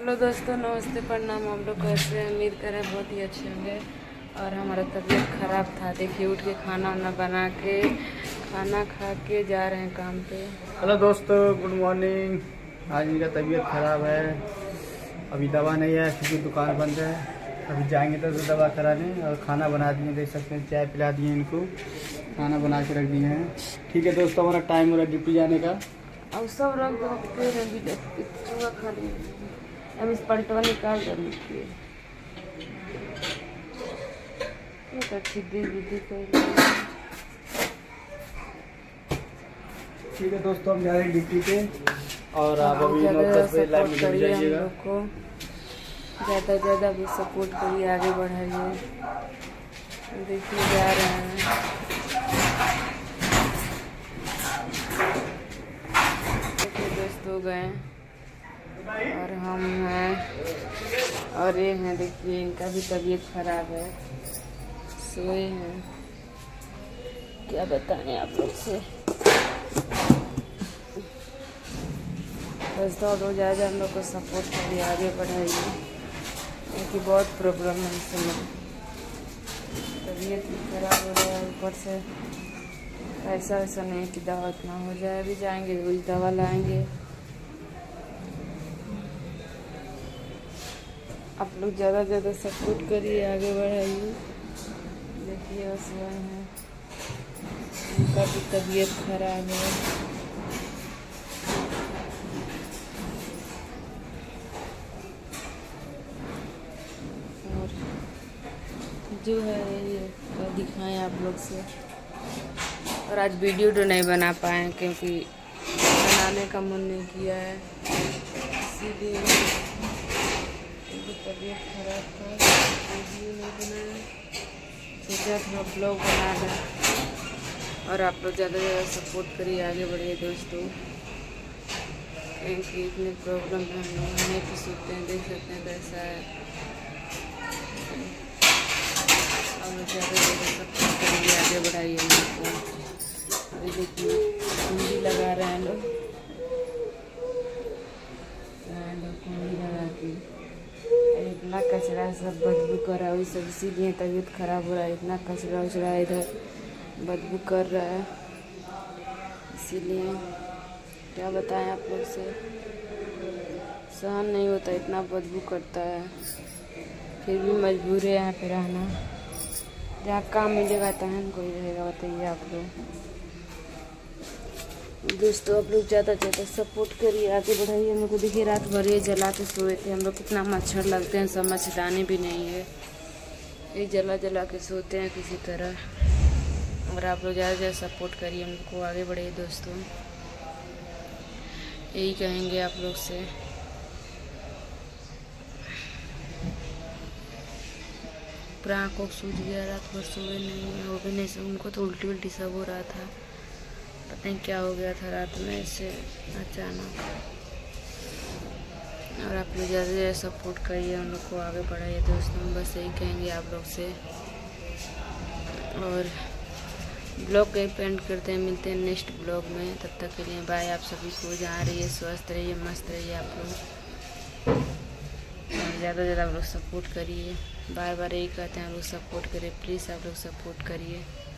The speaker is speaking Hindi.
हेलो दोस्तों, नमस्ते, प्रणाम। हम लोग कैसे हैं? उम्मीद करें बहुत ही अच्छे होंगे। और हमारा तबीयत ख़राब था, देखिए उठ के खाना वाना बना के खाना खा के जा रहे हैं काम पे। हेलो दोस्तों, गुड मॉर्निंग। आज इनका तबीयत ख़राब है, अभी दवा नहीं है क्योंकि दुकान बंद है। अभी जाएंगे तो दवा कराने। और खाना बना दिए, देख सकते हैं, चाय पिला दिए इनको, खाना बना के रख दिए हैं। ठीक है दोस्तों, हमारा टाइम हो रहा है ड्यूटी जाने का। अब सब रख दो चूहा खा लिए, अब इस पलटवा निकाल कर लीजिए। ठीक है दोस्तों, हम जा रहे हैं ड्यूटी पे। और आप अभी 9-10 बजे लाइव में जुड़ जाइएगा। ज़्यादा से ज़्यादा भी सपोर्ट करिए, आगे बढ़ाइए। देखिए जा रहे हैं, देखिए दोस्तों गए और हम हैं और ये हैं, देखिए इनका भी तबीयत खराब है, सोए हैं। क्या बताएं आप लोग से दोस्तों, आप लोग ज़्यादा हम लोग को सपोर्ट करिए, आगे बढ़ाइए, क्योंकि बहुत प्रॉब्लम है इस समय। तबीयत भी खराब हो रहा है, ऊपर से ऐसा नहीं कि दवा इतना हो जाए। अभी जाएंगे वही दवा लाएंगे। आप लोग ज़्यादा से ज़्यादा सपोर्ट करिए, आगे बढ़ाइए। देखिए बस वह है, उनका भी तबीयत खराब है। और जो है ये दिखाएं आप लोग से। और आज वीडियो तो नहीं बना पाए क्योंकि बनाने का मन नहीं किया है, इसीलिए तबीयत खराब था, वीडियो नहीं बनाया। सोचा थोड़ा ब्लॉग बना दें। और आप लोग ज़्यादा से ज़्यादा सपोर्ट करिए, आगे बढ़िए दोस्तों, क्योंकि इतने प्रॉब्लम है, हम लोग नहीं भी सोचते हैं, देख सकते हैं कैसा है। और ज़्यादा से ज़्यादा सपोर्ट करिए, आगे बढ़ाइए हमको। अभी देखिए कुंडी लगा रहे हैं लोग, कुंडी लगा के इतना कचरा सब बदबू कर रहा है, वही सब इसीलिए तबीयत खराब हो रहा है। इतना कचरा उचरा है इधर, बदबू कर रहा है, इसीलिए क्या बताएं आप लोग से, सहन नहीं होता, इतना बदबू करता है। फिर भी मजबूर है यहाँ पे रहना, जहाँ काम मिलेगा तहाँ कोई रहेगा, बताइए आप लोग। दोस्तों आप लोग ज़्यादा से ज़्यादा सपोर्ट करिए, आगे बढ़ाइए। हम लोग को देखिए रात भर ये जला के सोए थे, हम लोग कितना मच्छर लगते हैं, समझदानी भी नहीं है, ये जला जला के सोते हैं किसी तरह। और आप लोग ज़्यादा से ज़्यादा सपोर्ट करिए, हम लोग को आगे बढ़िए दोस्तों, यही कहेंगे आप लोग से। पूरा आँखों सूझ गया, रात भर सोए नहीं, वो भी नहीं सो, उनको तो उल्टी उल्टी सब हो रहा था, पता नहीं क्या हो गया था रात में ऐसे अचानक। और आप लोग ज़्यादा से ज़्यादा सपोर्ट करिए, हम लोग को आगे बढ़ाइए दोस्तों, बस यही कहेंगे आप लोग से। और ब्लॉग कहीं पेंट करते हैं, मिलते हैं नेक्स्ट ब्लॉग में, तब तक के लिए बाय। आप सभी को जहाँ रहिए स्वस्थ रहिए, मस्त रहिए आप लोग, और ज़्यादा से ज़्यादा आप लोग सपोर्ट करिए। बार बार यही कहते हैं, आप लोग सपोर्ट करिए, प्लीज़ आप लोग सपोर्ट करिए।